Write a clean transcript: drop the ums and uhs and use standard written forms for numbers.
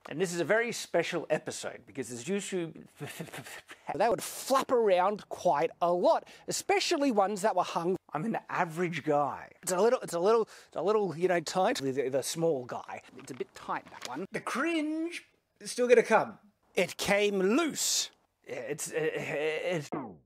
And this is a very special episode because as YouTube, they would flap around quite a lot, especially ones that were hung. I'm an average guy. It's a little, you know, tight. The small guy. It's a bit tight, that one. The cringe is still gonna come. It came loose. It's